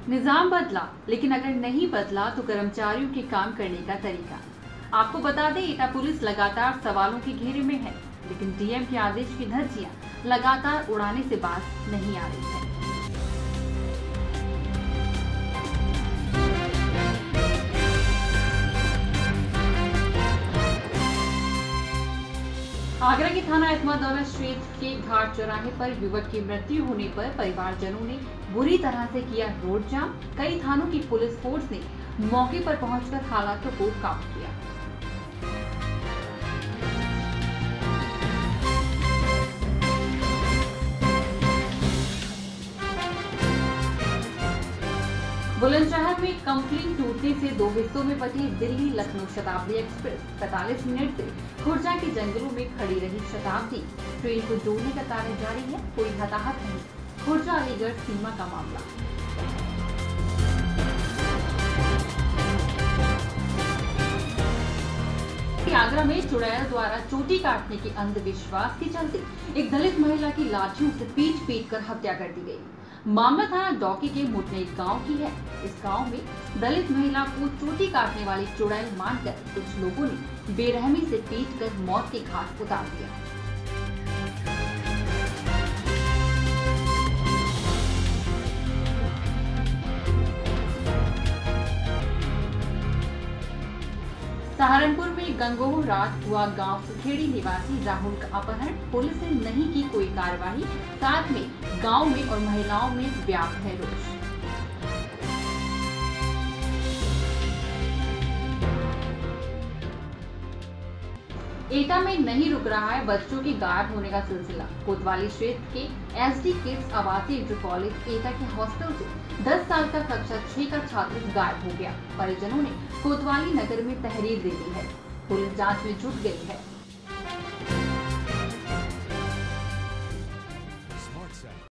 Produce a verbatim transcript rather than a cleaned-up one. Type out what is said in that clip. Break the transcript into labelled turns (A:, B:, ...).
A: निजाम बदला, लेकिन अगर नहीं बदला तो कर्मचारियों के काम करने का तरीका। आपको बता दें, एटा पुलिस लगातार सवालों के घेरे में है, लेकिन डीएम के आदेश की धज्जियां लगातार उड़ाने से बाज नहीं आ रही है। आगरा के थाना एतमादौला क्षेत्र के घाट चौराहे पर युवक की मृत्यु होने पर परिवारजनों ने बुरी तरह से किया रोड जाम। कई थानों की पुलिस फोर्स ने मौके पर पहुंचकर हालातों को काबू किया। बुलंदशहर में कंप्लेन टूटने से दो हिस्सों में बटी दिल्ली लखनऊ शताब्दी एक्सप्रेस। पैंतालीस मिनट से खुर्जा के जंगलों में खड़ी रही शताब्दी ट्रेन को जोड़ने का कार्य जारी है। कोई हताहत नहीं। खुर्जा अलीगढ़ सीमा का मामला। आगरा में चुड़ैल द्वारा चोटी काटने के अंधविश्वास के चलते एक दलित महिला की लाठियों से पीट पीट कर हत्या कर दी गई। मामला थाना डौकी के मुटनेर गांव की है। इस गांव में दलित महिला को चोटी काटने वाली चुड़ैल मानकर कुछ लोगों ने बेरहमी से पीट कर मौत के घाट उतार दिया। सहारनपुर में गंगोह रात हुआ। गांव सुखेड़ी निवासी राहुल का अपहरण। पुलिस ने नहीं की कोई कार्रवाई। साथ में गांव में और महिलाओं में व्याप्त है रोष। एटा में नहीं रुक रहा है बच्चों के गायब होने का सिलसिला। कोतवाली क्षेत्र के एसडी किड्स आवासीय इंटर कॉलेज एटा के हॉस्टल से दस साल का कक्षा छह का छात्र गायब हो गया। परिजनों ने कोतवाली नगर में तहरीर दे दी है। पुलिस जांच में जुट गई है।